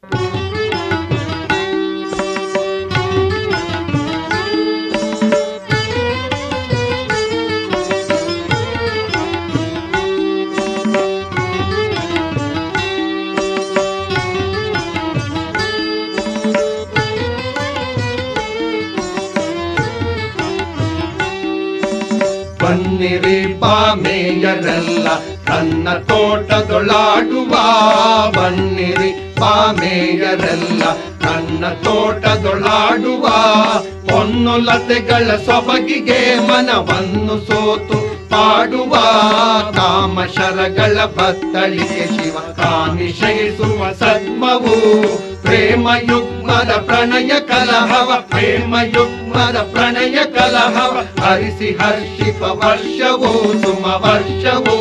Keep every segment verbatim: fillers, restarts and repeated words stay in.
ಬನ್ನಿರಿ ಬಾಮೆಯರೆಲ್ಲ ತನ್ನ ತೋಟದೊಳಾಡುವ, ಬನ್ನಿರಿ ಬಾಮೆಯರೆಲ್ಲ ತನ್ನ ತೋಟದೊಳಾಡುವ. ಹೊನ್ನು ಲತೆಗಳ ಸೊಬಗಿಗೆ ಮನವನ್ನು ಸೋತು ಪಾಡುವ, ಕಾಮಶರಗಳ ಬತ್ತಳಿಗೆ ಶಿವ ಕಾಮಿಶಯಿಸುವ ಸದ್ಮವು. ಪ್ರೇಮ ಯುಗ್ಮದ ಪ್ರಣಯ ಕಲಹವ, ಪ್ರೇಮ ಯುಗ್ಮದ ಪ್ರಣಯ ಕಲಹವ ಹರಿಸಿ ಹರ್ಷಿಪ ವರ್ಷವೋ ಸುಮ ವರ್ಷವೋ.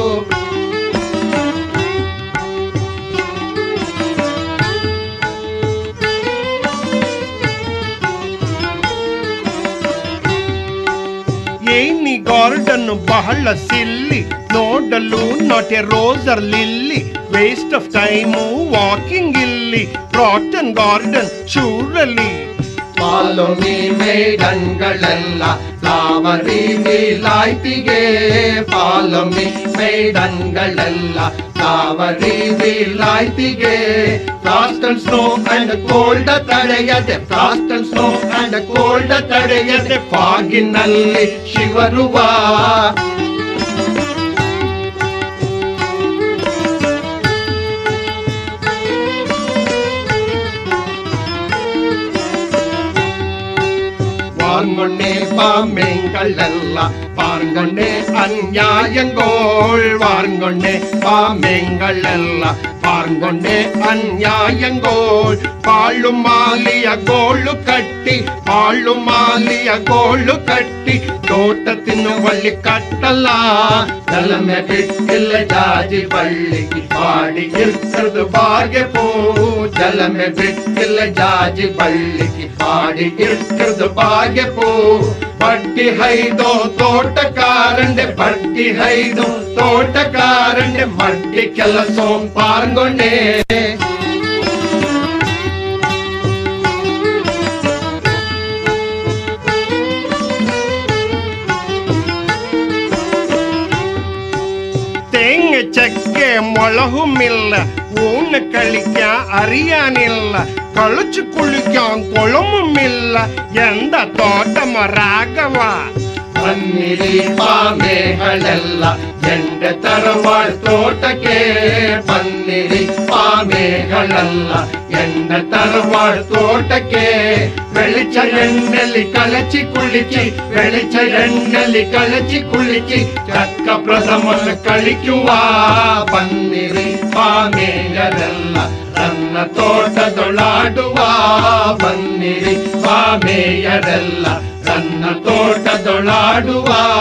ಏನಿ ಗಾರ್ಡನ್ ಬಹಳ ಸಿಲ್ಲಿ, ನೋಡಲು not a rose or lily. Waste of time walking ಇಲ್ಲಿ, rotten garden surely. Follow me ಮೇಡನ್ಗಳೆಲ್ಲ ಫ್ಲವರಿ ವಿಲಾಯ್ತಿಗೆ, ಫಾಲೋ ಮೀ ಮೇಡನ್ಗಳೆಲ್ಲ ಫ್ಲವರಿ ವಿಲಾಯ್ತಿಗೆ. Frost and snow and cold ತಡೆಯದೆ, frost and snow and cold ತಡೆಯದೆ ಫಾಗಿನಲ್ಲಿ ಶಿವರುವ. வார்ங்கொண்டே பாம்பெங்களெல்ல பார்ங்கொண்டே அந்நியாயங்கோள், வார்ங்கொண்டே பாம்பெங்களெல்ல பார்ங்கொண்டே அந்நியாயங்கோள். பாಳು ಮಾಲಿಯ ಗೋಳು ಕಟ್ಟಿ, ಪಾಳು ಮಾಲಿಯ ಗೋಳು ಕಟ್ಟಿ ತೋಟ ತಿನ್ನುವಳ್ಳಿ ಕಟ್ಟಲ್ಲ. ಜಲಮೆ ಬಿಟ್ಟಿಲ್ಲ ಜಾಜಿ ಬಳ್ಳಿಗೆ ಪಾಡಿ ಇರ್ತದು ಬಾಗೆ ಪೂ, ಜಲಮೆ ಬಿಟ್ಟಿಲ್ಲ ಜಾಜಿ ಬಳ್ಳಿಗೆ ಪಾಡಿ ಇರ್ತದು ಬಾಗೆ ಪೂ. ಬಡ್ಡಿ ಹೈದೋ ತೋಟಕಾರಂಡೆ, ಬಡ್ಡಿ ಹೈದೋ ತೋಟಕಾರಂಡೆ ಮಡ್ಡಿ ಕೆಲಸ ಪಾರ್ಗೊಂಡೆ. തേങ്ങ ചക്ക മുളകുമില്ല, ഊണ് കളിക്കാൻ അറിയാനില്ല, കളിച്ചു കുളിക്കാൻ കുളമുമില്ല, എന്താ തോട്ടമ രാഘവ. ಬನ್ನಿರಿ ಬಾಮೆಗಳೆಲ್ಲ ಎಂಡೆ ತರವಾಳ್ ತೋಟಕ್ಕೆ, ಬನ್ನಿರಿ ಬಾಮೆಗಳೆಲ್ಲ ಎಂಡೆ ತರವಾಳ್ ತೋಟಕ್ಕೆ. ಬೆಳಿಚ ಎಣ್ಣೆಲಿ ಕಳಚಿ ಕುಳಿಚಿ, ಬೆಳಿಚ ಎಣ್ಣೆಲಿ ಕಳಚಿ ಕುಳಿಚಿ ಚಕ್ಕ ಪ್ರಥಮನ ಕಳಿಕುವ. ಬನ್ನಿರಿ ಬಾಮೆಯರೆಲ್ಲ ತನ್ನ ತೋಟದೊಳಾಡುವ, ಬನ್ನಿರಿ ಬಾಮೆಯರೆಲ್ಲ ತನ್ನ ತೋಟದೊಳಾಡುವ.